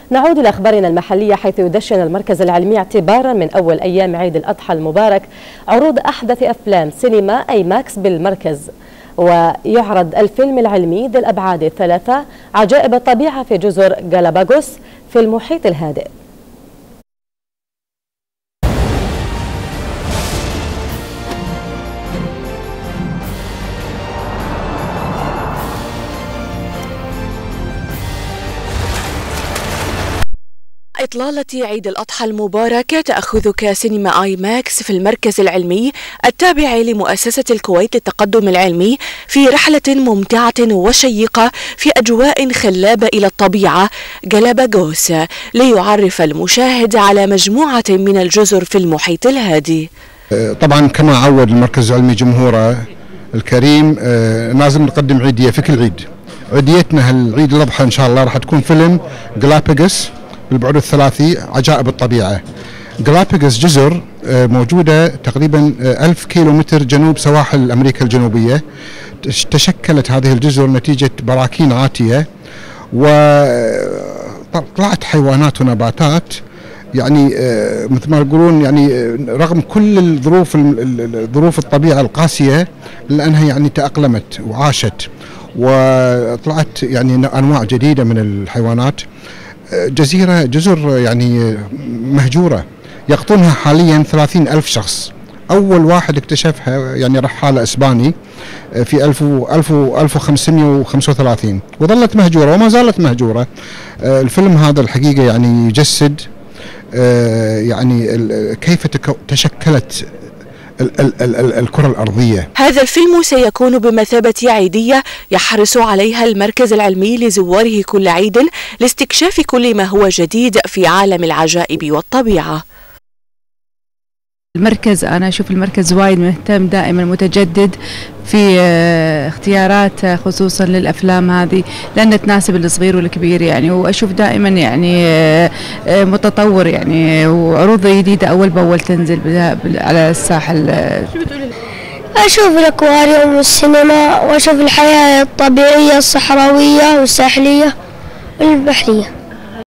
نعود لأخبارنا المحلية، حيث يدشن المركز العلمي اعتبارا من أول أيام عيد الأضحى المبارك عروض أحدث أفلام سينما أي ماكس بالمركز. ويعرض الفيلم العلمي ذي الأبعاد الثلاثة عجائب الطبيعة في جزر غالاباغوس في المحيط الهادئ. إطلالة عيد الأضحى المبارك تأخذك سينما آي ماكس في المركز العلمي التابع لمؤسسة الكويت للتقدم العلمي في رحلة ممتعة وشيقة في أجواء خلابة إلى الطبيعة غالاباغوس، ليعرف المشاهد على مجموعة من الجزر في المحيط الهادي. طبعا كما عود المركز العلمي جمهوره الكريم لازم نقدم عيدية في كل عيد. عيديتنا هالعيد الأضحى إن شاء الله راح تكون فيلم غالاباغوس بالبعد الثلاثي عجائب الطبيعة. غالاباغوس جزر موجودة تقريبا 1000 كيلومتر جنوب سواحل أمريكا الجنوبية. تشكلت هذه الجزر نتيجة براكين عاتية، وطلعت حيوانات ونباتات يعني مثل ما يقولون يعني رغم كل الظروف الطبيعة القاسية لأنها يعني تأقلمت وعاشت، وطلعت يعني أنواع جديدة من الحيوانات. جزر يعني مهجورة يقطنها حاليا 30,000 شخص. أول واحد اكتشفها يعني رحالة إسباني في 1535 وظلت مهجورة وما زالت مهجورة. الفيلم هذا الحقيقة يعني يجسد يعني كيف تشكلت الكرة الأرضية. هذا الفيلم سيكون بمثابة عيدية يحرص عليها المركز العلمي لزواره كل عيد لاستكشاف كل ما هو جديد في عالم العجائب والطبيعة. المركز أنا أشوف المركز وايد مهتم، دائما متجدد في اختيارات خصوصا للأفلام هذه لأنها تناسب الصغير والكبير يعني، وأشوف دائما يعني متطور يعني، وعروض جديدة أول بأول تنزل على الساحل. أشوف الأكواريوم والسينما، وأشوف الحياة الطبيعية الصحراوية والساحلية والبحرية.